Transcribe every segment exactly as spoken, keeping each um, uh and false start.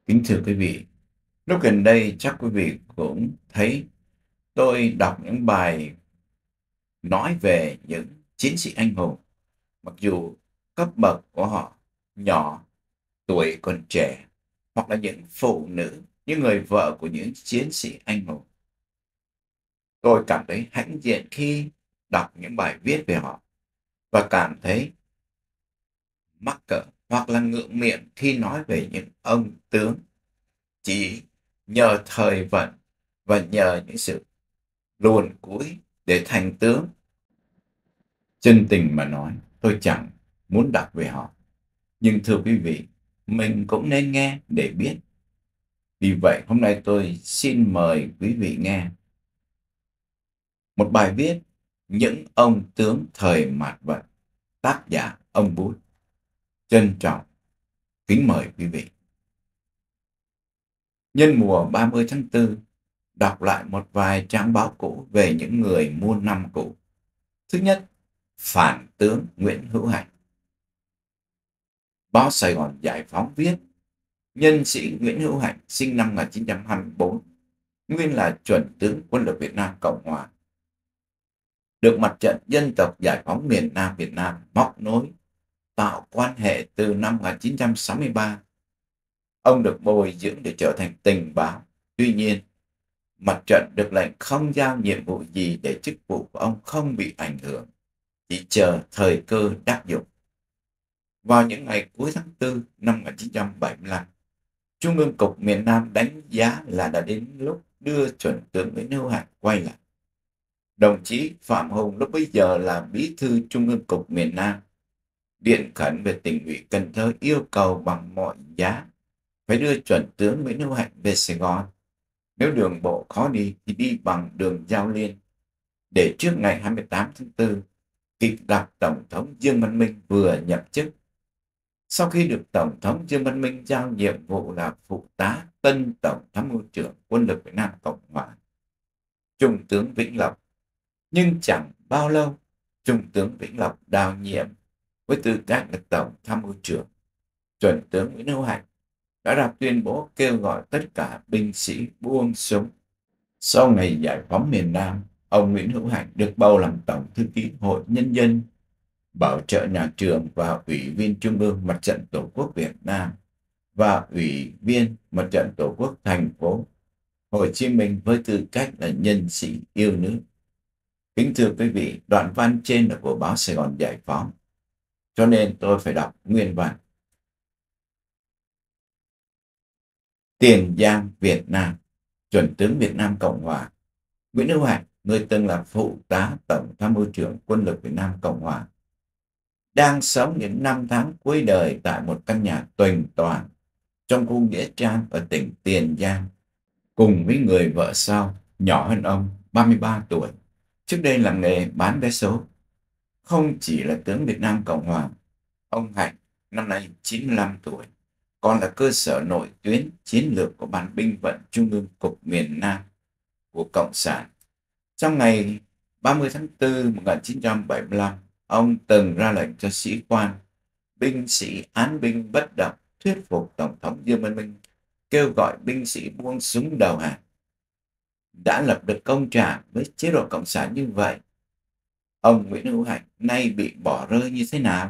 Kính thưa quý vị, lúc gần đây chắc quý vị cũng thấy tôi đọc những bài nói về những chiến sĩ anh hùng, mặc dù cấp bậc của họ nhỏ, tuổi còn trẻ, hoặc là những phụ nữ, những người vợ của những chiến sĩ anh hùng. Tôi cảm thấy hãnh diện khi đọc những bài viết về họ và cảm thấy mắc cỡ hoặc là ngượng miệng khi nói về những ông tướng chỉ nhờ thời vận và nhờ những sự luồn cúi để thành tướng. Chân tình mà nói, tôi chẳng muốn đọc về họ. Nhưng thưa quý vị, mình cũng nên nghe để biết. Vì vậy, hôm nay tôi xin mời quý vị nghe một bài viết Những ông tướng thời mạt vận, tác giả ông Bút. Trân trọng, kính mời quý vị. Nhân mùa ba mươi tháng tư, đọc lại một vài trang báo cũ về những người muôn năm cũ. Thứ nhất, phản tướng Nguyễn Hữu Hạnh. Báo Sài Gòn Giải Phóng viết, nhân sĩ Nguyễn Hữu Hạnh sinh năm một nghìn chín trăm hai mươi tư, nguyên là chuẩn tướng quân lực Việt Nam Cộng Hòa, được Mặt trận Dân tộc Giải phóng miền Nam Việt Nam móc nối, tạo quan hệ từ năm một nghìn chín trăm sáu mươi ba. Ông được bồi dưỡng để trở thành tình báo. Tuy nhiên, Mặt trận được lệnh không giao nhiệm vụ gì để chức vụ của ông không bị ảnh hưởng, chỉ chờ thời cơ đắc dụng. Vào những ngày cuối tháng tư năm một nghìn chín trăm bảy mươi lăm, Trung ương Cục miền Nam đánh giá là đã đến lúc đưa chuẩn tướng Nguyễn Hữu Hạnh quay lại. Đồng chí Phạm Hùng lúc bấy giờ là bí thư Trung ương Cục miền Nam, điện khẩn về tỉnh ủy Cần Thơ yêu cầu bằng mọi giá phải đưa chuẩn tướng Nguyễn Hữu Hạnh về Sài Gòn. Nếu đường bộ khó đi thì đi bằng đường Giao Liên, để trước ngày hai mươi tám tháng tư, kịp gặp Tổng thống Dương Văn Minh vừa nhậm chức. Sau khi được Tổng thống Dương Văn Minh giao nhiệm vụ là phụ tá tân Tổng tham mưu trưởng quân lực Việt Nam Cộng Hòa, Trung tướng Vĩnh Lộc, nhưng chẳng bao lâu, Trung tướng Vĩnh Lộc đào nhiệm với tư cách là Tổng tham mưu trưởng. Chuẩn tướng Nguyễn Hữu Hạnh đã ra tuyên bố kêu gọi tất cả binh sĩ buông súng. Sau ngày giải phóng miền Nam, ông Nguyễn Hữu Hạnh được bầu làm Tổng thư ký Hội Nhân dân, bảo trợ nhà trường và Ủy viên Trung ương Mặt trận Tổ quốc Việt Nam và Ủy viên Mặt trận Tổ quốc thành phố Hồ Chí Minh với tư cách là nhân sĩ yêu nước. Kính thưa quý vị, đoạn văn trên là của báo Sài Gòn Giải Phóng, cho nên tôi phải đọc nguyên văn. Tiền Giang, Việt Nam, chuẩn tướng Việt Nam Cộng Hòa, Nguyễn Hữu Hạnh, người từng là phụ tá Tổng tham mưu trưởng quân lực Việt Nam Cộng Hòa, đang sống những năm tháng cuối đời tại một căn nhà tuềnh toàng trong khu nghĩa trang ở tỉnh Tiền Giang, cùng với người vợ sau, nhỏ hơn ông, ba mươi ba tuổi, trước đây làm nghề bán vé số. Không chỉ là tướng Việt Nam Cộng Hòa, ông Hạnh năm nay chín mươi lăm tuổi, còn là cơ sở nội tuyến chiến lược của Ban binh vận Trung ương Cục miền Nam của Cộng sản. Trong ngày ba mươi tháng tư năm một nghìn chín trăm bảy mươi lăm, ông từng ra lệnh cho sĩ quan, binh sĩ án binh bất động thuyết phục Tổng thống Dương Văn Minh kêu gọi binh sĩ buông súng đầu hàng. Đã lập được công trạng với chế độ Cộng sản như vậy, ông Nguyễn Hữu Hạnh nay bị bỏ rơi như thế nào?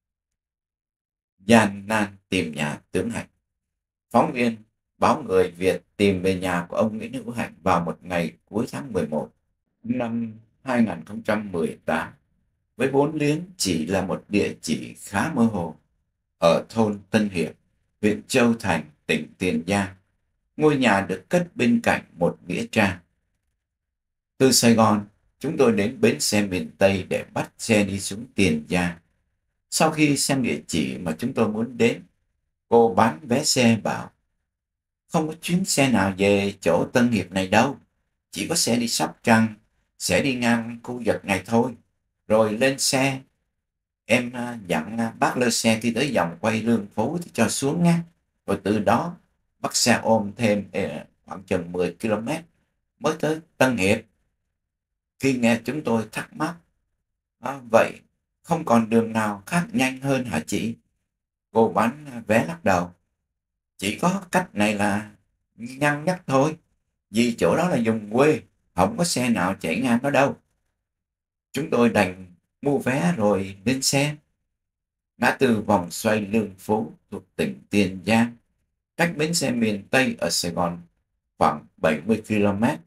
Gian nan tìm nhà tướng Hạnh. Phóng viên báo Người Việt tìm về nhà của ông Nguyễn Hữu Hạnh vào một ngày cuối tháng mười một năm hai nghìn không trăm mười tám, với bốn liếng chỉ là một địa chỉ khá mơ hồ ở thôn Tân Hiệp, huyện Châu Thành, tỉnh Tiền Giang. Ngôi nhà được cất bên cạnh một nghĩa trang. Từ Sài Gòn, chúng tôi đến bến xe miền Tây để bắt xe đi xuống Tiền Giang. Sau khi xem địa chỉ mà chúng tôi muốn đến, cô bán vé xe bảo không có chuyến xe nào về chỗ Tân Hiệp này đâu, chỉ có xe đi Sóc Trăng, sẽ đi ngang khu vực này thôi. Rồi lên xe, em dặn bác lơ xe khi tới vòng quay Lương Phú thì cho xuống nha. Rồi từ đó bắt xe ôm thêm khoảng chừng mười ki lô mét mới tới Tân Hiệp. Khi nghe chúng tôi thắc mắc, à, vậy không còn đường nào khác nhanh hơn hả chị? Cô bán vé lắc đầu. Chỉ có cách này là ngăn nhắc thôi, vì chỗ đó là vùng quê, không có xe nào chạy ngang đó đâu. Chúng tôi đành mua vé rồi lên xe. Ngã tư vòng xoay Lương Phú thuộc tỉnh Tiền Giang, cách bến xe miền Tây ở Sài Gòn khoảng bảy mươi ki lô mét.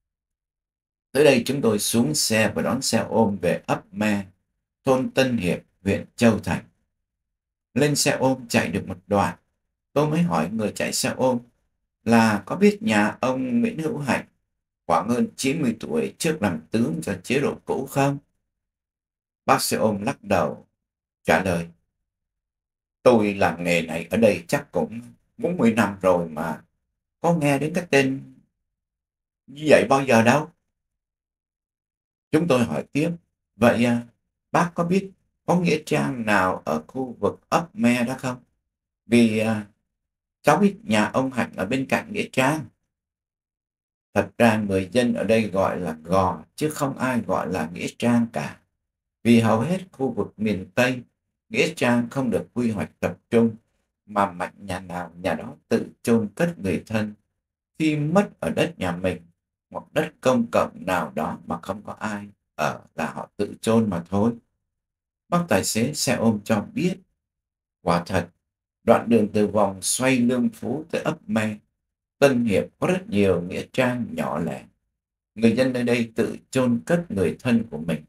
Tới đây chúng tôi xuống xe và đón xe ôm về ấp Me, thôn Tân Hiệp, huyện Châu Thành. Lên xe ôm chạy được một đoạn, tôi mới hỏi người chạy xe ôm là có biết nhà ông Nguyễn Hữu Hạnh, khoảng hơn chín mươi tuổi, trước làm tướng cho chế độ cũ không? Bác xe ôm lắc đầu, trả lời: tôi làm nghề này ở đây chắc cũng bốn mươi năm rồi mà có nghe đến cái tên như vậy bao giờ đâu. Chúng tôi hỏi tiếp: vậy à, bác có biết có nghĩa trang nào ở khu vực ấp Me đó không? Vì à, cháu biết nhà ông Hạnh ở bên cạnh nghĩa trang. Thật ra người dân ở đây gọi là gò, chứ không ai gọi là nghĩa trang cả. Vì hầu hết khu vực miền Tây, nghĩa trang không được quy hoạch tập trung, mà mạnh nhà nào nhà đó tự chôn cất người thân khi mất ở đất nhà mình, hoặc đất công cộng nào đó mà không có ai ở là họ tự chôn mà thôi. Bác tài xế xe ôm cho biết, quả thật, đoạn đường từ vòng xoay Lương Phú tới ấp Me, Tân Hiệp có rất nhiều nghĩa trang nhỏ lẻ. Người dân nơi đây tự chôn cất người thân của mình.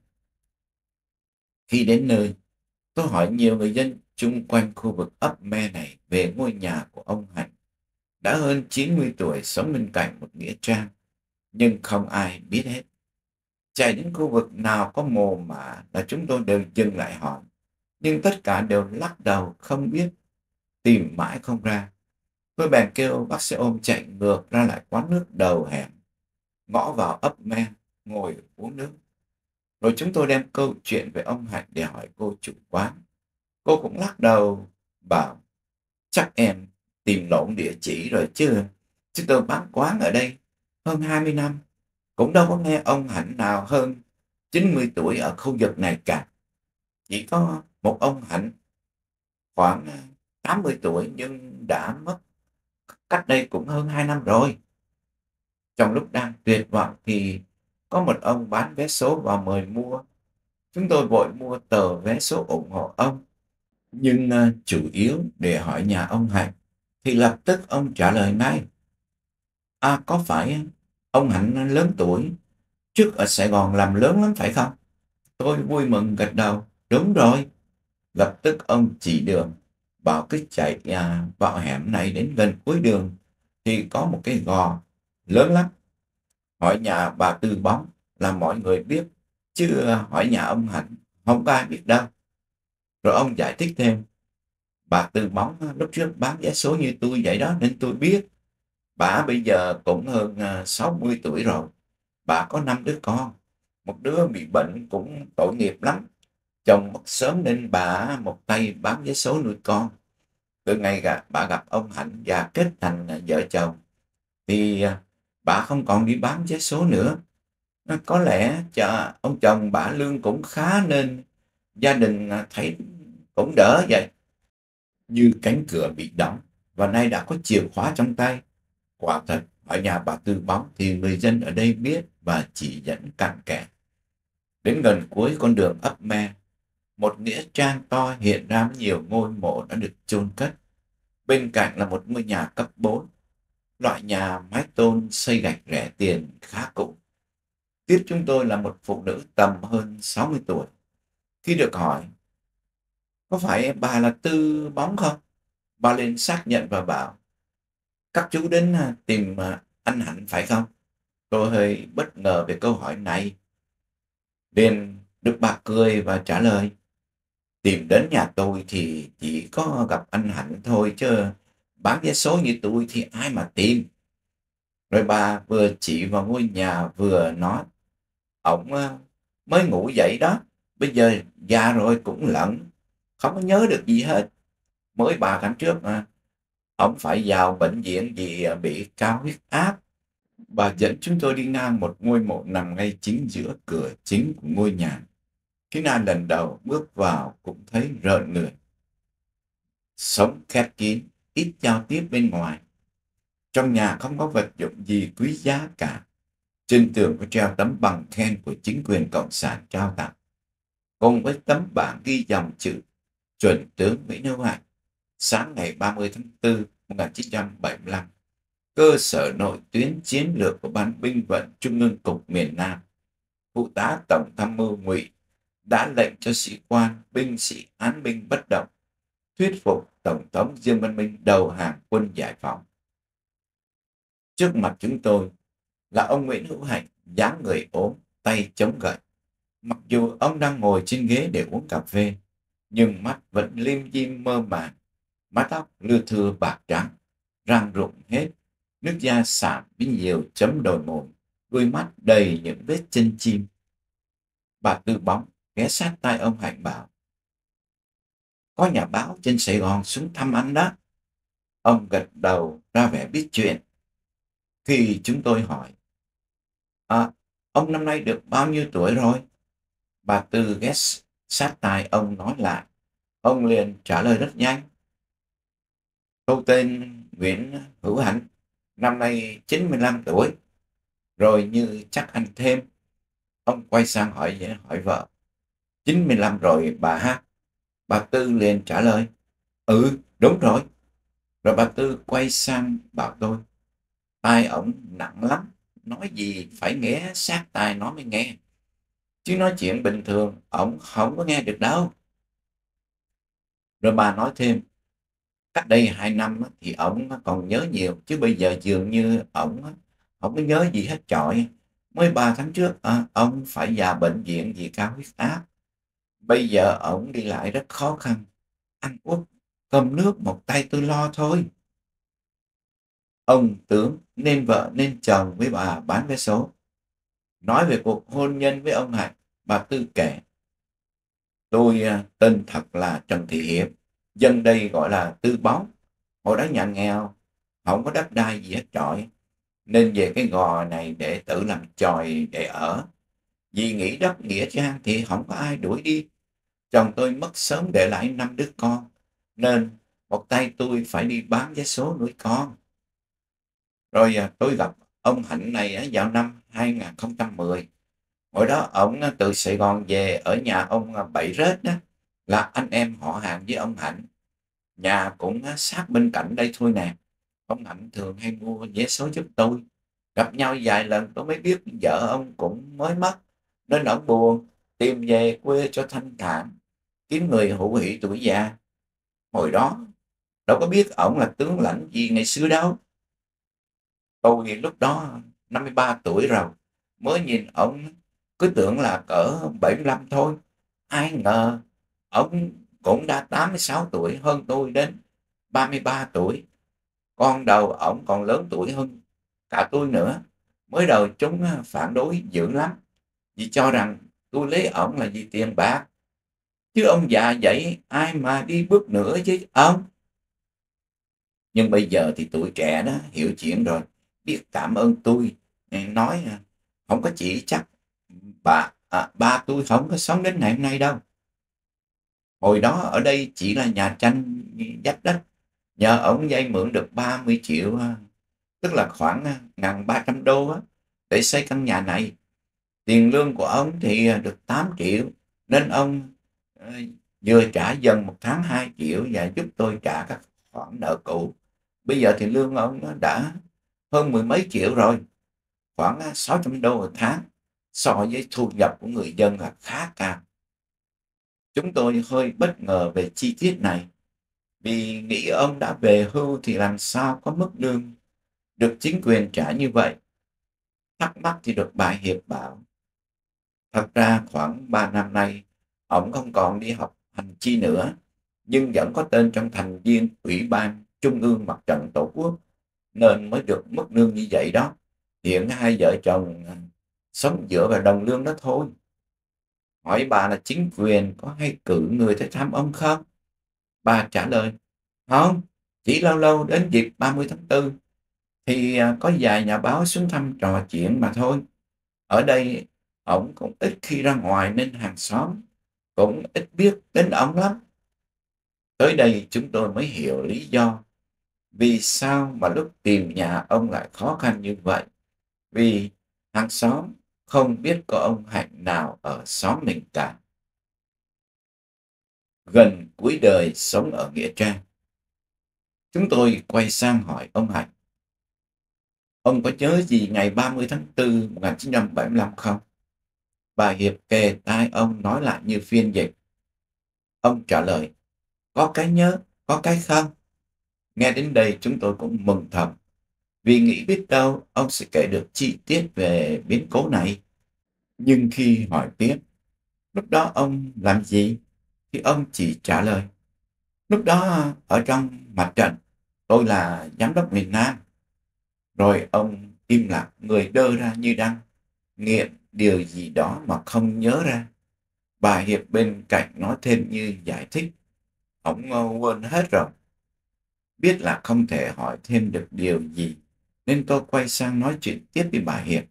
Khi đến nơi, tôi hỏi nhiều người dân chung quanh khu vực ấp Me này về ngôi nhà của ông Hạnh, đã hơn chín mươi tuổi, sống bên cạnh một nghĩa trang, nhưng không ai biết hết. Chạy đến khu vực nào có mồ mả là chúng tôi đều dừng lại hỏi, nhưng tất cả đều lắc đầu không biết, tìm mãi không ra. Tôi bèn kêu bác xe ôm chạy ngược ra lại quán nước đầu hẻm, ngõ vào ấp Me, ngồi uống nước. Rồi chúng tôi đem câu chuyện về ông Hạnh để hỏi cô chủ quán. Cô cũng lắc đầu, bảo chắc em tìm lộn địa chỉ rồi chứ. Chứ tôi bán quán ở đây hơn hai mươi năm, cũng đâu có nghe ông Hạnh nào hơn chín mươi tuổi ở khu vực này cả. Chỉ có một ông Hạnh khoảng tám mươi tuổi nhưng đã mất cách đây cũng hơn hai năm rồi. Trong lúc đang tuyệt vọng thì có một ông bán vé số vào mời mua. Chúng tôi vội mua tờ vé số ủng hộ ông. Nhưng uh, chủ yếu để hỏi nhà ông Hạnh, thì lập tức ông trả lời ngay: à, có phải ông Hạnh lớn tuổi, trước ở Sài Gòn làm lớn lắm phải không? Tôi vui mừng gật đầu, đúng rồi. Lập tức ông chỉ đường, bảo cứ chạy à, vào hẻm này đến gần cuối đường thì có một cái gò lớn lắm. Hỏi nhà bà Tư Bóng là mọi người biết, chứ hỏi nhà ông Hạnh không có ai biết đâu. Rồi ông giải thích thêm: bà Tư Bóng lúc trước bán vé số như tôi vậy đó nên tôi biết. Bà bây giờ cũng hơn sáu mươi tuổi rồi. Bà có năm đứa con. Một đứa bị bệnh cũng tội nghiệp lắm. Chồng mất sớm nên bà một tay bán vé số nuôi con. Từ ngày bà gặp ông Hạnh và kết thành vợ chồng thì bà không còn đi bán vé số nữa. Có lẽ cho ông chồng bà lương cũng khá nên gia đình thấy cũng đỡ vậy. Như cánh cửa bị đóng và nay đã có chìa khóa trong tay. Quả thật, ở nhà bà Tư Bóng thì người dân ở đây biết và chỉ dẫn cặn kẽ. Đến gần cuối con đường ấp Me, một nghĩa trang to hiện ra với nhiều ngôi mộ đã được chôn cất. Bên cạnh là một ngôi nhà cấp bốn, loại nhà mái tôn xây gạch rẻ tiền khá cũ. Tiếp chúng tôi là một phụ nữ tầm hơn sáu mươi tuổi. Khi được hỏi, có phải bà là Tư Bóng không? Bà lên xác nhận và bảo, các chú đến tìm anh Hạnh phải không? Tôi hơi bất ngờ về câu hỏi này. Liền được bà cười và trả lời, tìm đến nhà tôi thì chỉ có gặp anh Hạnh thôi, chứ bán vé số như tôi thì ai mà tìm. Rồi bà vừa chỉ vào ngôi nhà vừa nói, ổng mới ngủ dậy đó, bây giờ già rồi cũng lẫn, không có nhớ được gì hết. Mới ba tháng trước mà, ổng phải vào bệnh viện vì bị cao huyết áp. Bà dẫn chúng tôi đi ngang một ngôi mộ nằm ngay chính giữa cửa chính của ngôi nhà. Khi nào lần đầu bước vào cũng thấy rợn người. Sống khép kín, ít giao tiếp bên ngoài. Trong nhà không có vật dụng gì quý giá cả. Trên tường có treo tấm bằng khen của chính quyền Cộng sản trao tặng, cùng với tấm bảng ghi dòng chữ Chuẩn tướng Nguyễn Hữu Hạnh, sáng ngày ba mươi tháng tư năm một nghìn chín trăm bảy mươi lăm, cơ sở nội tuyến chiến lược của Ban binh vận Trung ương Cục miền Nam. Phụ tá Tổng tham mưu Ngụy đã lệnh cho sĩ quan, binh sĩ án binh bất động, thuyết phục Tổng thống Dương Văn Minh đầu hàng quân giải phóng. Trước mặt chúng tôi là ông Nguyễn Hữu Hạnh, dáng người ốm, tay chống gậy. Mặc dù ông đang ngồi trên ghế để uống cà phê, nhưng mắt vẫn lim dim mơ màng, mái tóc lưa thưa bạc trắng, răng rụng hết, nước da sạm với nhiều chấm đồi mồi, đôi mắt đầy những vết chân chim. Bà Tư Bóng ghé sát tai ông Hạnh bảo: "Có nhà báo trên Sài Gòn xuống thăm anh đó." Ông gật đầu ra vẻ biết chuyện. Khi chúng tôi hỏi: "À, ông năm nay được bao nhiêu tuổi rồi?" Bà Tư ghé sát tai ông nói lại. Ông liền trả lời rất nhanh: "Tôi tên Nguyễn Hữu Hạnh, năm nay chín mươi lăm tuổi." Rồi như chắc anh thêm, ông quay sang hỏi hỏi vợ: chín mươi lăm rồi bà ha?" Bà Tư liền trả lời: "Ừ, đúng rồi." Rồi bà Tư quay sang bảo tôi: "Tai ổng nặng lắm, nói gì phải ghé sát tai nó mới nghe, chứ nói chuyện bình thường ổng không có nghe được đâu." Rồi bà nói thêm: "Cách đây hai năm thì ổng còn nhớ nhiều, chứ bây giờ dường như ổng không có nhớ gì hết trọi. Mới ba tháng trước à, ông phải vào bệnh viện vì cao huyết áp. Bây giờ ổng đi lại rất khó khăn, ăn uống, cơm nước một tay tôi lo thôi." Ông tướng nên vợ nên chồng với bà bán vé số. Nói về cuộc hôn nhân với ông Hạnh, bà Tư kể: "Tôi tên thật là Trần Thị Hiệp, dân đây gọi là Tư Bóng. Hồi đó nhà nghèo, không có đất đai gì hết trọi, nên về cái gò này để tự làm chòi để ở. Vì nghĩ đất nghĩa trang thì không có ai đuổi đi. Chồng tôi mất sớm để lại năm đứa con, nên một tay tôi phải đi bán vé số nuôi con. Rồi tôi gặp ông Hạnh này vào năm hai nghìn không trăm mười. Hồi đó ông từ Sài Gòn về ở nhà ông Bảy Rết đó, là anh em họ hàng với ông Hạnh. Nhà cũng sát bên cạnh đây thôi nè. Ông Hạnh thường hay mua vé số giúp tôi. Gặp nhau vài lần tôi mới biết vợ ông cũng mới mất, nên ông buồn, tìm về quê cho thanh thản, kiếm người hữu hỷ tuổi già. Hồi đó đâu có biết ổng là tướng lãnh gì ngày xưa đâu. Tôi lúc đó năm mươi ba tuổi rồi, mới nhìn ổng cứ tưởng là cỡ bảy mươi lăm thôi. Ai ngờ ổng cũng đã tám mươi sáu tuổi, hơn tôi đến ba mươi ba tuổi. Con đầu ổng còn lớn tuổi hơn cả tôi nữa. Mới đầu chúng phản đối dữ lắm, vì cho rằng tôi lấy ổng là vì tiền bạc. Chứ ông già vậy ai mà đi bước nữa chứ ông. Nhưng bây giờ thì tuổi trẻ đó hiểu chuyện rồi, biết cảm ơn tôi, nói không có chỉ chắc bà à, ba tôi không có sống đến ngày hôm nay đâu. Hồi đó ở đây chỉ là nhà tranh dắt đất, nhờ ổng vay mượn được ba mươi triệu, tức là khoảng một nghìn ba trăm đô á, để xây căn nhà này. Tiền lương của ông thì được tám triệu, nên ông ờ, vừa trả dần một tháng hai triệu và giúp tôi trả các khoản nợ cũ. Bây giờ thì lương ông nó đã hơn mười mấy triệu rồi, khoảng sáu trăm đô một tháng, so với thu nhập của người dân là khá cao. Chúng tôi hơi bất ngờ về chi tiết này, vì nghĩ ông đã về hưu thì làm sao có mức lương được chính quyền trả như vậy. Thắc mắc thì được bà Hiệp bảo: thật ra khoảng ba năm nay, ông không còn đi học hành chi nữa, nhưng vẫn có tên trong thành viên Ủy ban Trung ương Mặt trận Tổ quốc, nên mới được mức lương như vậy đó. Hiện hai vợ chồng sống dựa vào đồng lương đó thôi. Hỏi bà là chính quyền có hay cử người tới thăm ông không? Bà trả lời: không, chỉ lâu lâu đến dịp ba mươi tháng tư thì có vài nhà báo xuống thăm trò chuyện mà thôi. Ở đây ổng cũng ít khi ra ngoài nên hàng xóm cũng ít biết đến ổng lắm. Tới đây chúng tôi mới hiểu lý do Vì sao mà lúc tìm nhà ông lại khó khăn như vậy? Vì hàng xóm không biết có ông Hạnh nào ở xóm mình cả. Gần cuối đời sống ở Nghĩa Trang. Chúng tôi quay sang hỏi ông Hạnh, ông có nhớ gì ngày ba mươi tháng tư một nghìn chín trăm bảy mươi lăm không? Bà Hiệp kề tai ông nói lại như phiên dịch. Ông trả lời, có cái nhớ, có cái không. Nghe đến đây chúng tôi cũng mừng thầm, vì nghĩ biết đâu ông sẽ kể được chi tiết về biến cố này. Nhưng khi hỏi tiếp, lúc đó ông làm gì? Thì ông chỉ trả lời, lúc đó ở trong mặt trận, tôi là giám đốc miền Nam. Rồi ông im lặng, người đơ ra như đang nghiện điều gì đó mà không nhớ ra. Bà Hiệp bên cạnh nói thêm như giải thích, ông ờ, quên hết rồi. Biết là không thể hỏi thêm được điều gì, nên tôi quay sang nói chuyện tiếp với bà Hiệp.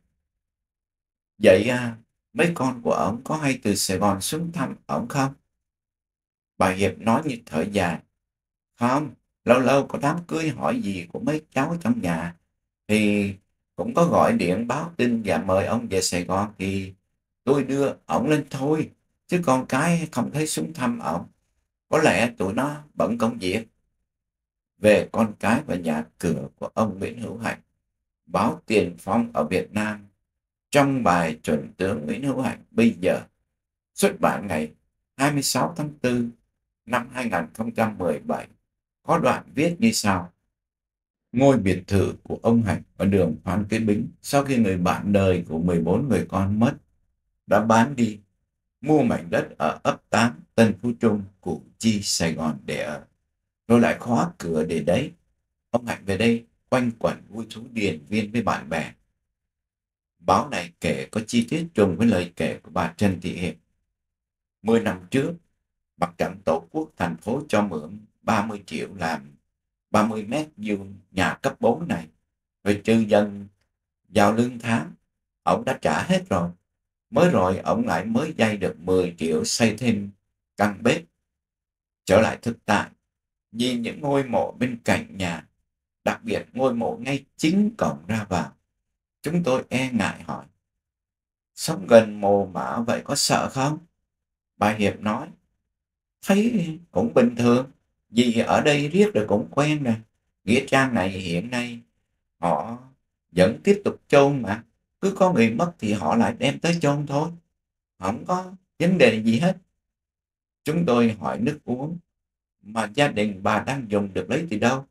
Vậy à, mấy con của ông có hay từ Sài Gòn xuống thăm ông không? Bà Hiệp nói như thở dài. Không, lâu lâu có đám cưới hỏi gì của mấy cháu trong nhà, thì cũng có gọi điện báo tin và mời ông về Sài Gòn thì tôi đưa ổng lên thôi. Chứ con cái không thấy xuống thăm ổng. Có lẽ tụi nó bận công việc. Về con cái và nhà cửa của ông Nguyễn Hữu Hạnh, báo Tiền Phong ở Việt Nam trong bài Chuẩn tướng Nguyễn Hữu Hạnh bây giờ, xuất bản ngày hai mươi sáu tháng tư năm hai nghìn không trăm mười bảy, có đoạn viết như sau. Ngôi biệt thự của ông Hạnh ở đường Phan Kế Bính sau khi người bạn đời của mười bốn người con mất đã bán đi, mua mảnh đất ở ấp tám Tân Phú Trung, Củ Chi, Sài Gòn để ở, rồi lại khóa cửa để đấy. Ông Hạnh về đây quanh quẩn vui thú điền viên với bạn bè. Báo này kể có chi tiết trùng với lời kể của bà Trần Thị Hiệp. Mười năm trước, Mặt trận Tổ quốc thành phố cho mượn ba mươi triệu làm ba mươi mét vuông nhà cấp bốn này. Rồi trừ dần vào lương tháng, ông đã trả hết rồi. Mới rồi ông lại mới vay được mười triệu xây thêm căn bếp. Trở lại thực tại, nhìn những ngôi mộ bên cạnh nhà, đặc biệt ngôi mộ ngay chính cổng ra vào, chúng tôi e ngại hỏi, sống gần mồ mả vậy có sợ không? Bà Hiệp nói, thấy cũng bình thường, vì ở đây riết rồi cũng quen nè. Nghĩa trang này hiện nay họ vẫn tiếp tục chôn mà. Cứ có người mất thì họ lại đem tới chôn thôi. Không có vấn đề gì hết. Chúng tôi hỏi nước uống mà gia đình bà đang dùng được lấy từ đâu?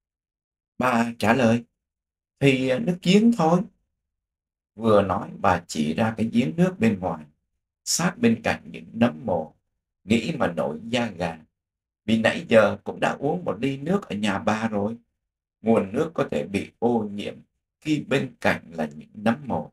Bà trả lời, thì nước giếng thôi. Vừa nói bà chỉ ra cái giếng nước bên ngoài, sát bên cạnh những nấm mồ. Nghĩ mà nổi da gà. Vì nãy giờ cũng đã uống một ly nước ở nhà bà rồi. Nguồn nước có thể bị ô nhiễm khi bên cạnh là những nấm mồ.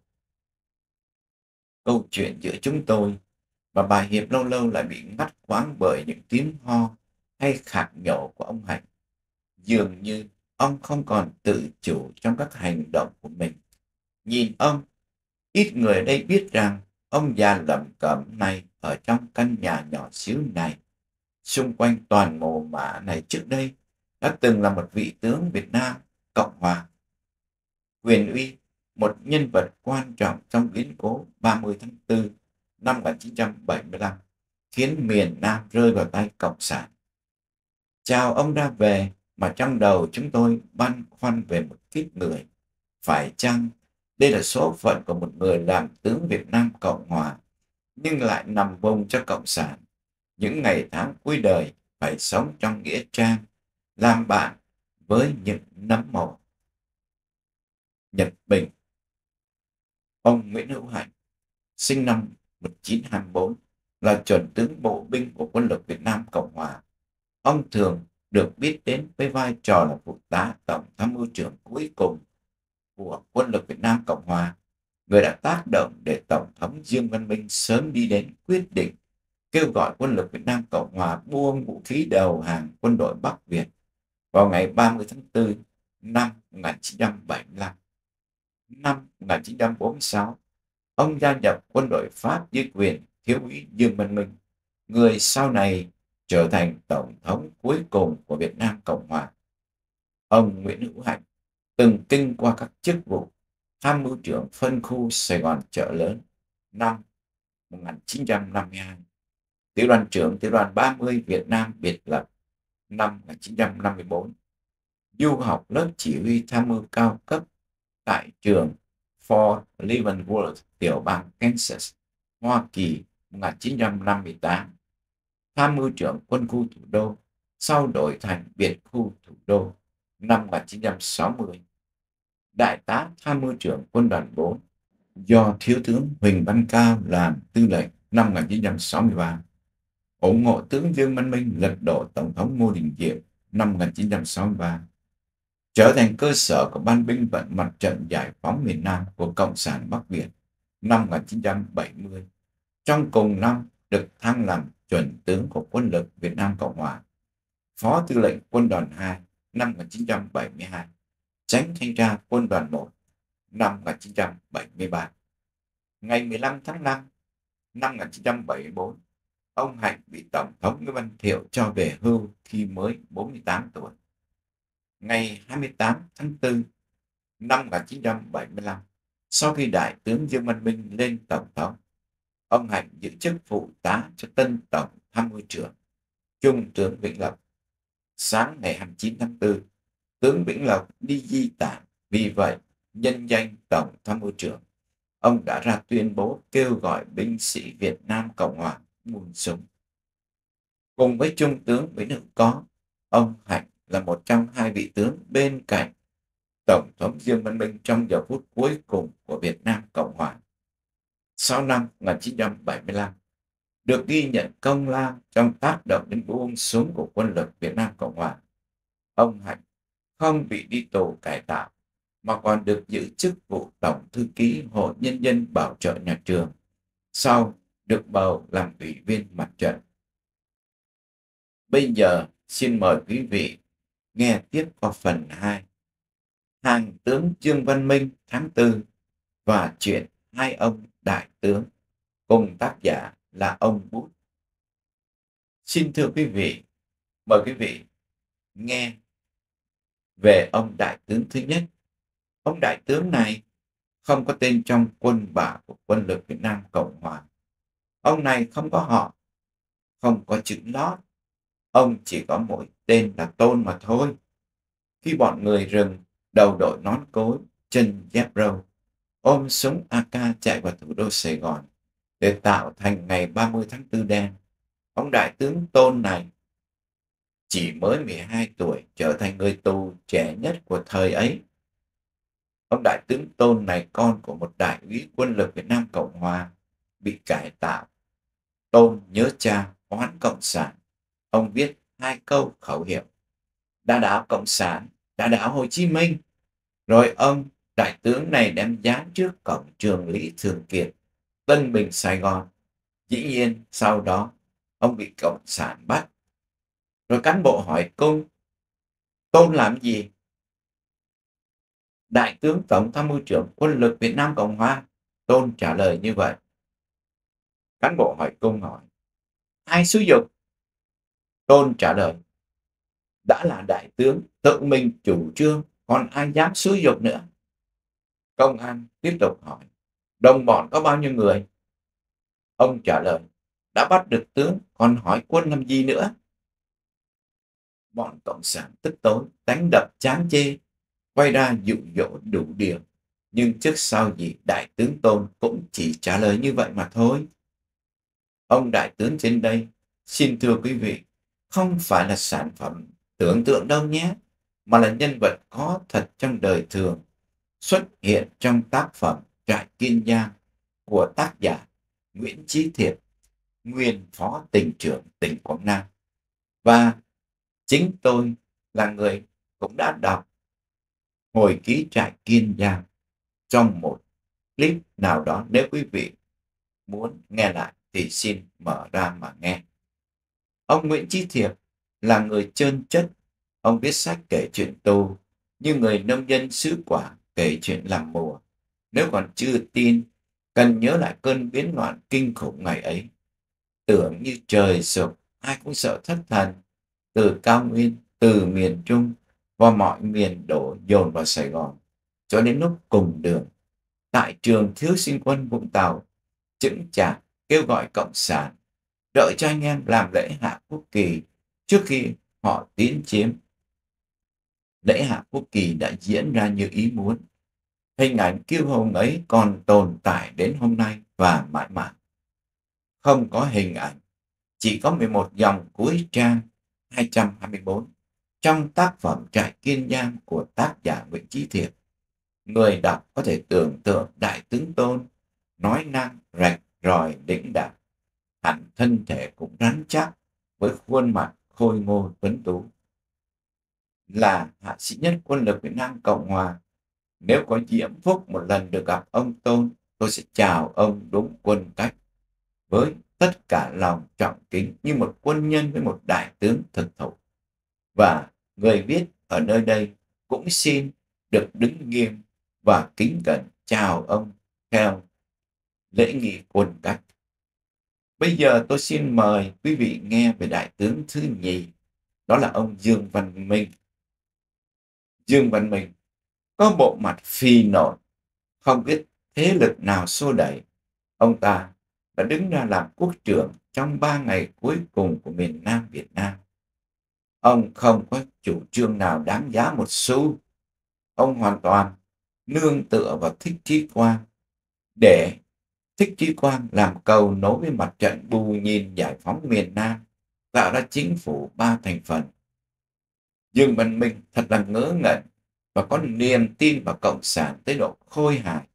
Câu chuyện giữa chúng tôi và bà Hiệp lâu lâu lại bị ngắt quãng bởi những tiếng ho hay khạc nhổ của ông Hạnh. Dường như ông không còn tự chủ trong các hành động của mình. Nhìn ông, ít người ở đây biết rằng ông già lẩm cẩm này ở trong căn nhà nhỏ xíu này, xung quanh toàn mồ mả này trước đây đã từng là một vị tướng Việt Nam Cộng Hòa. Quyền uy, một nhân vật quan trọng trong biến cố ba mươi tháng tư năm một nghìn chín trăm bảy mươi lăm, khiến miền Nam rơi vào tay Cộng sản. Chào ông đã về, mà trong đầu chúng tôi băn khoăn về một kiếp người. Phải chăng đây là số phận của một người làm tướng Việt Nam Cộng Hòa, nhưng lại nằm vùng cho Cộng sản, những ngày tháng cuối đời phải sống trong nghĩa trang, làm bạn với những nấm mồ. Nhật Bình. Ông Nguyễn Hữu Hạnh, sinh năm một nghìn chín trăm hai mươi tư, là chuẩn tướng bộ binh của quân lực Việt Nam Cộng Hòa. Ông thường được biết đến với vai trò là phụ tá tổng tham mưu trưởng cuối cùng của quân lực Việt Nam Cộng Hòa, người đã tác động để Tổng thống Dương Văn Minh sớm đi đến quyết định kêu gọi quân lực Việt Nam Cộng Hòa buông vũ khí đầu hàng quân đội Bắc Việt vào ngày ba mươi tháng tư năm một nghìn chín trăm bảy mươi lăm. Năm một nghìn chín trăm bốn mươi sáu, ông gia nhập quân đội Pháp dưới quyền thiếu úy Dương Văn Minh, người sau này trở thành Tổng thống cuối cùng của Việt Nam Cộng Hòa. Ông Nguyễn Hữu Hạnh từng kinh qua các chức vụ tham mưu trưởng phân khu Sài Gòn Chợ Lớn năm một nghìn chín trăm năm mươi hai, tiểu đoàn trưởng tiểu đoàn ba mươi Việt Nam biệt lập năm một nghìn chín trăm năm mươi bốn, du học lớp chỉ huy tham mưu cao cấp tại trường Fort Leavenworth, tiểu bang Kansas, Hoa Kỳ một nghìn chín trăm năm mươi tám, tham mưu trưởng quân khu thủ đô, sau đổi thành biệt khu thủ đô năm một nghìn chín trăm sáu mươi, đại tá tham mưu trưởng quân đoàn bốn do thiếu tướng Huỳnh Văn Cao làm tư lệnh năm một nghìn chín trăm sáu mươi ba, ủng hộ tướng Dương Văn Minh lật đổ tổng thống Ngô Đình Diệm năm một nghìn chín trăm sáu mươi ba, trở thành cơ sở của ban binh vận mặt trận giải phóng miền Nam của Cộng sản Bắc Việt năm một nghìn chín trăm bảy mươi. Trong cùng năm được thăng làm chuẩn tướng của quân lực Việt Nam Cộng Hòa, phó tư lệnh quân đoàn hai năm một nghìn chín trăm bảy mươi hai, chánh thanh tra quân đoàn một năm một nghìn chín trăm bảy mươi ba. Ngày mười lăm tháng năm năm một nghìn chín trăm bảy mươi bốn, ông Hạnh bị Tổng thống Nguyễn Văn Thiệu cho về hưu khi mới bốn mươi tám tuổi. Ngày hai mươi tám tháng tư năm một nghìn chín trăm bảy mươi lăm, sau khi Đại tướng Dương Văn Minh lên Tổng thống, ông Hạnh giữ chức phụ tá cho tân Tổng tham mưu trưởng Trung tướng Vĩnh Lộc. Sáng ngày hai mươi chín tháng tư, tướng Vĩnh Lộc đi di tản, vì vậy nhân danh Tổng tham mưu trưởng, ông đã ra tuyên bố kêu gọi binh sĩ Việt Nam Cộng Hòa buông súng. Cùng với Trung tướng Vĩnh Hữu Có, ông Hạnh là một trong hai vị tướng bên cạnh Tổng thống Dương Văn Minh trong giờ phút cuối cùng của Việt Nam Cộng Hòa. Sau năm một nghìn chín trăm bảy mươi lăm, được ghi nhận công lao trong tác động đến buông súng của quân lực Việt Nam Cộng Hòa, ông Hạnh không bị đi tù cải tạo mà còn được giữ chức vụ Tổng thư ký Hội Nhân dân Bảo trợ nhà trường, sau được bầu làm ủy viên mặt trận. Bây giờ xin mời quý vị nghe tiếp qua phần hai, Hàng tướng Dương Văn Minh tháng tư và chuyện hai ông đại tướng, cùng tác giả là ông Bút. Xin thưa quý vị, mời quý vị nghe về ông đại tướng thứ nhất. Ông đại tướng này không có tên trong quân bạ của quân lực Việt Nam Cộng Hòa. Ông này không có họ, không có chữ lót. Ông chỉ có mỗi tên là Tôn mà thôi. Khi bọn người rừng đầu đội nón cối, chân dép râu, ôm súng a ca chạy vào thủ đô Sài Gòn để tạo thành ngày ba mươi tháng tư đen, ông đại tướng Tôn này chỉ mới mười hai tuổi trở thành người tù trẻ nhất của thời ấy. Ông đại tướng Tôn này con của một đại úy quân lực Việt Nam Cộng Hòa bị cải tạo. Tôn nhớ cha oán cộng sản. Ông viết hai câu khẩu hiệu: đã đảo cộng sản, đã đảo Hồ Chí Minh. Rồi ông đại tướng này đem dán trước cổng trường Lý Thường Kiệt, Tân Bình, Sài Gòn. Dĩ nhiên sau đó ông bị cộng sản bắt. Rồi cán bộ hỏi cung: Tôn làm gì? Đại tướng Tổng tham mưu trưởng quân lực Việt Nam Cộng Hòa. Tôn trả lời như vậy. Cán bộ hỏi cung hỏi: ai xúi giục? Tôn trả lời: đã là đại tướng tự mình chủ trương, còn ai dám xúi giục nữa? Công an tiếp tục hỏi: đồng bọn có bao nhiêu người? Ông trả lời: đã bắt được tướng, còn hỏi quân làm gì nữa? Bọn cộng sản tức tối, đánh đập chán chê, quay ra dụ dỗ đủ điều. Nhưng trước sau gì đại tướng Tôn cũng chỉ trả lời như vậy mà thôi. Ông đại tướng trên đây, xin thưa quý vị, không phải là sản phẩm tưởng tượng đâu nhé, mà là nhân vật có thật trong đời thường, xuất hiện trong tác phẩm Trại Kiên Giang của tác giả Nguyễn Chí Thiệp, nguyên phó tỉnh trưởng tỉnh Quảng Nam. Và chính tôi là người cũng đã đọc hồi ký Trại Kiên Giang trong một clip nào đó. Nếu quý vị muốn nghe lại thì xin mở ra mà nghe. Ông Nguyễn Chí Thiệp là người trơn chất. Ông viết sách kể chuyện tù, như người nông dân xứ Quảng kể chuyện làm mùa. Nếu còn chưa tin, cần nhớ lại cơn biến loạn kinh khủng ngày ấy. Tưởng như trời sụp, ai cũng sợ thất thần. Từ cao nguyên, từ miền Trung, và mọi miền đổ dồn vào Sài Gòn. Cho đến lúc cùng đường, tại trường Thiếu Sinh quân Vũng Tàu, chững chạc kêu gọi Cộng sản, đợi cho anh em làm lễ hạ quốc kỳ trước khi họ tiến chiếm. Lễ hạ quốc kỳ đã diễn ra như ý muốn. Hình ảnh kiêu hùng ấy còn tồn tại đến hôm nay và mãi mãi. Không có hình ảnh, chỉ có mười một dòng cuối trang hai trăm hai mươi bốn trong tác phẩm Trại Kiên Giang của tác giả Nguyễn Chí Thiệp. Người đọc có thể tưởng tượng Đại tướng Tôn nói năng rạch ròi đĩnh đạc, hẳn thân thể cũng rắn chắc, với khuôn mặt khôi ngô tuấn tú. Là hạ sĩ nhất quân lực Việt Nam Cộng Hòa, nếu có diễm phúc một lần được gặp ông Tôn, tôi sẽ chào ông đúng quân cách, với tất cả lòng trọng kính như một quân nhân với một đại tướng thực thụ. Và người viết ở nơi đây cũng xin được đứng nghiêm và kính cẩn chào ông theo lễ nghi quân cách. Bây giờ tôi xin mời quý vị nghe về đại tướng thứ nhì, đó là ông Dương Văn Minh. Dương Văn Minh có bộ mặt phì nộn, không biết thế lực nào xô đẩy. Ông ta đã đứng ra làm quốc trưởng trong ba ngày cuối cùng của miền Nam Việt Nam. Ông không có chủ trương nào đáng giá một xu. Ông hoàn toàn nương tựa vào Thích Chí Quang, để Thích Chí Quang làm cầu nối với mặt trận bù nhìn giải phóng miền Nam, tạo ra chính phủ ba thành phần. Dương Văn Minh thật là ngớ ngẩn và có niềm tin vào Cộng sản tới độ khôi hài.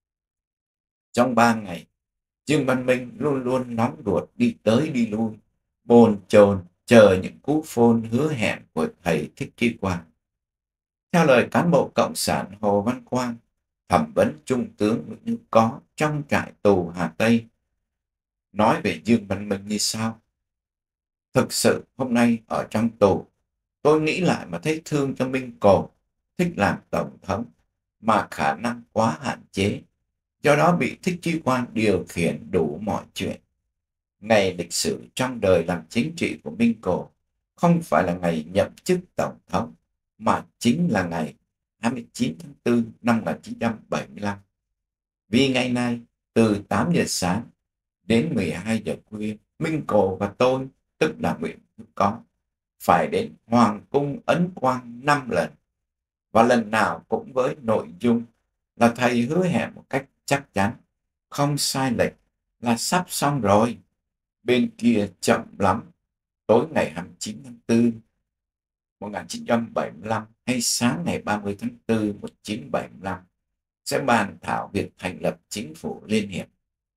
Trong ba ngày, Dương Văn Minh luôn luôn nóng ruột đi tới đi lui, bồn chồn chờ những cú phone hứa hẹn của thầy Thích Chí Quang. Theo lời cán bộ Cộng sản Hồ Văn Quang, thẩm vấn Trung tướng Nguyễn Hữu Có trong trại tù Hà Tây, nói về Dương Văn Minh như sau: thực sự hôm nay ở trong tù, tôi nghĩ lại mà thấy thương cho Minh Cồ, thích làm tổng thống, mà khả năng quá hạn chế, do đó bị Thích Chí Quang điều khiển đủ mọi chuyện. Ngày lịch sử trong đời làm chính trị của Minh Cồ không phải là ngày nhậm chức tổng thống, mà chính là ngày hai mươi chín tháng tư năm một nghìn chín trăm bảy mươi lăm. Vì ngày nay, từ tám giờ sáng đến mười hai giờ khuya, Minh Cồ và tôi, tức là Nguyễn Hữu Có, phải đến Hoàng cung Ấn Quang năm lần, và lần nào cũng với nội dung là thầy hứa hẹn một cách chắc chắn, không sai lệch, là sắp xong rồi. Bên kia chậm lắm, tối ngày hai mươi chín tháng tư một nghìn chín trăm bảy mươi lăm hay sáng ngày ba mươi tháng tư một nghìn chín trăm bảy mươi lăm sẽ bàn thảo việc thành lập chính phủ liên hiệp.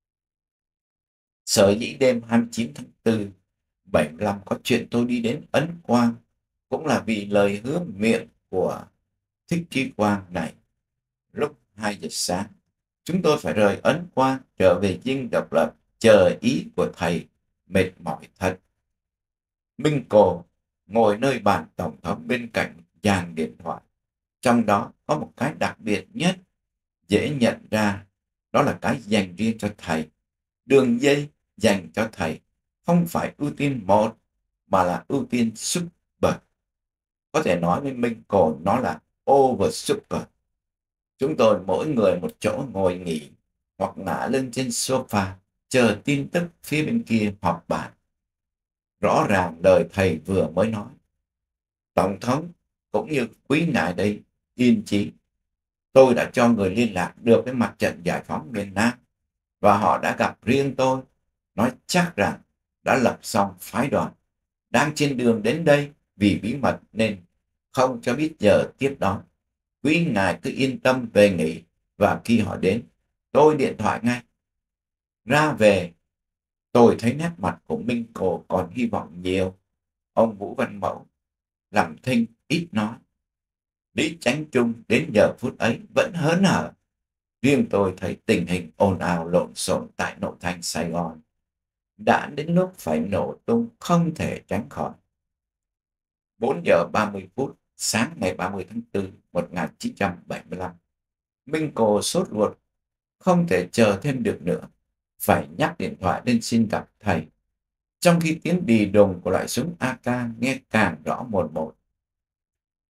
Sở dĩ đêm hai mươi chín tháng tư bảy mươi lăm có chuyện tôi đi đến Ấn Quang cũng là vì lời hứa miệng của Thích Chí Quang này. Lúc hai giờ sáng, chúng tôi phải rời Ấn Quang trở về Dinh Độc Lập, chờ ý của thầy, mệt mỏi thật. Minh Cồ ngồi nơi bàn tổng thống bên cạnh dàn điện thoại. Trong đó có một cái đặc biệt nhất, dễ nhận ra, đó là cái dành riêng cho thầy. Đường dây dành cho thầy không phải ưu tiên một, mà là ưu tiên super. Có thể nói với Minh Cồ nó là over super. Chúng tôi mỗi người một chỗ ngồi nghỉ hoặc ngả lưng trên sofa, chờ tin tức phía bên kia họp bàn. Rõ ràng lời thầy vừa mới nói: tổng thống cũng như quý ngài đây yên chí, tôi đã cho người liên lạc được với mặt trận giải phóng miền Nam, và họ đã gặp riêng tôi, nói chắc rằng đã lập xong phái đoàn, đang trên đường đến đây vì bí mật nên không cho biết giờ tiếp đón. Quý ngài cứ yên tâm về nghỉ, và khi họ đến, tôi điện thoại ngay. Ra về, tôi thấy nét mặt của Minh Cồ còn hy vọng nhiều. Ông Vũ Văn Mẫu làm thinh ít nói. Lý Chánh Trung đến giờ phút ấy vẫn hớn hở. Riêng tôi thấy tình hình ồn ào lộn xộn tại nội thành Sài Gòn đã đến lúc phải nổ tung không thể tránh khỏi. bốn giờ ba mươi phút sáng ngày ba mươi tháng tư một nghìn chín trăm bảy mươi lăm, Minh Cồ sốt ruột, không thể chờ thêm được nữa, phải nhắc điện thoại lên xin gặp thầy, trong khi tiếng đì đùng của loại súng a ca nghe càng rõ mồn một.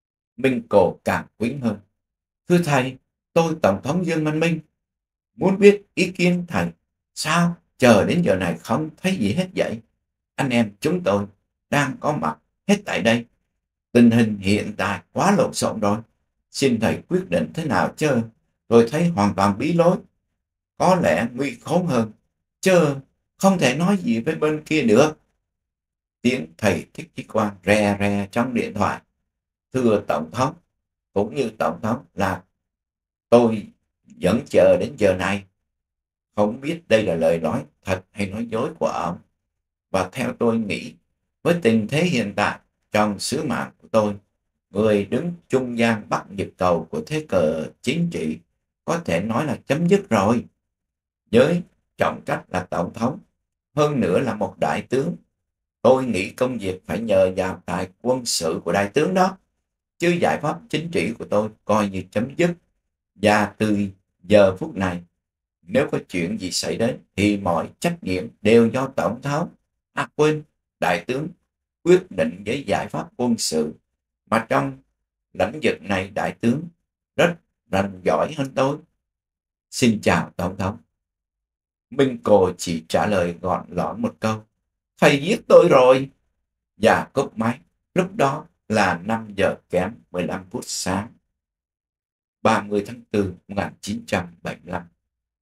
Minh Cổ càng quĩnh hơn. Thưa thầy, tôi Tổng thống Dương Văn Minh. Muốn biết ý kiến thầy. Sao? Chờ đến giờ này không thấy gì hết vậy? Anh em chúng tôi đang có mặt hết tại đây. Tình hình hiện tại quá lộn xộn rồi. Xin thầy quyết định thế nào chứ? Tôi thấy hoàn toàn bí lối. Có lẽ nguy khốn hơn. Chứ không thể nói gì với bên kia được. Tiếng thầy Thích Chí Quang re re trong điện thoại. Thưa Tổng thống, cũng như Tổng thống là tôi vẫn chờ đến giờ này. Không biết đây là lời nói thật hay nói dối của ông. Và theo tôi nghĩ, với tình thế hiện tại trong sứ mạng của tôi, người đứng trung gian bắt nhịp cầu của thế cờ chính trị có thể nói là chấm dứt rồi. Với trọng trách là Tổng thống, hơn nữa là một đại tướng, tôi nghĩ công việc phải nhờ vào tài quân sự của đại tướng đó. Chứ giải pháp chính trị của tôi coi như chấm dứt. Và từ giờ phút này, nếu có chuyện gì xảy đến thì mọi trách nhiệm đều do Tổng thống, à quên, đại tướng quyết định với giải pháp quân sự. Mà trong lĩnh vực này đại tướng rất rành giỏi hơn tôi. Xin chào Tổng thống. Minh Cô chỉ trả lời gọn lỏn một câu. Thầy giết tôi rồi. Và cúp máy. Lúc đó là năm giờ kém mười lăm phút sáng. ba mươi tháng tư năm một nghìn chín trăm bảy mươi lăm.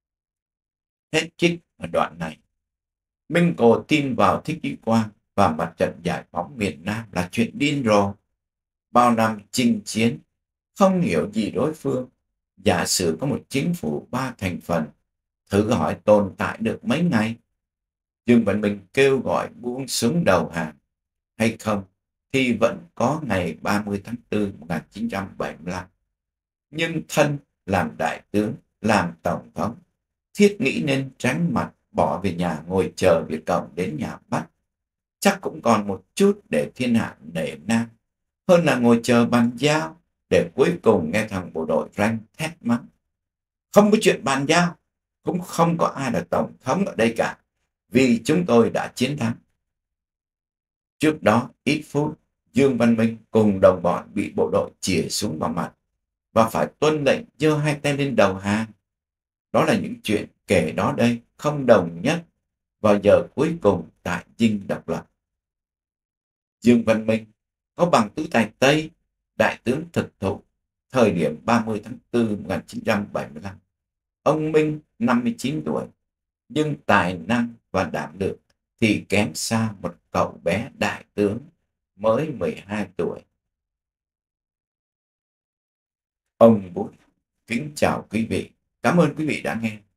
Hết trích ở đoạn này. Minh Cô tin vào Thích Chí Quang và mặt trận giải phóng miền Nam là chuyện điên rồ. Bao năm chinh chiến, không hiểu gì đối phương. Giả sử có một chính phủ ba thành phần, thử hỏi tồn tại được mấy ngày. Dương Văn Minh kêu gọi buông súng đầu hàng hay không thì vẫn có ngày ba mươi tháng tư năm một nghìn chín trăm bảy mươi lăm. Nhưng thân làm đại tướng, làm tổng thống, thiết nghĩ nên tránh mặt bỏ về nhà ngồi chờ Việt Cộng đến nhà bắt. Chắc cũng còn một chút để thiên hạ nể nang, hơn là ngồi chờ bàn giao để cuối cùng nghe thằng bộ đội ranh thét mắng. Không có chuyện bàn giao, cũng không có ai là tổng thống ở đây cả, vì chúng tôi đã chiến thắng. Trước đó, ít phút, Dương Văn Minh cùng đồng bọn bị bộ đội chĩa súng vào mặt và phải tuân lệnh giơ hai tay lên đầu hàng. Đó là những chuyện kể đó đây không đồng nhất vào giờ cuối cùng tại dinh độc lập. Dương Văn Minh có bằng tứ tài Tây, đại tướng thực thụ, thời điểm ba mươi tháng tư năm một nghìn chín trăm bảy mươi lăm. Ông Minh năm mươi chín tuổi, nhưng tài năng và đảm lượng thì kém xa một cậu bé đại tướng mới mười hai tuổi. Ông Bút kính chào quý vị. Cảm ơn quý vị đã nghe.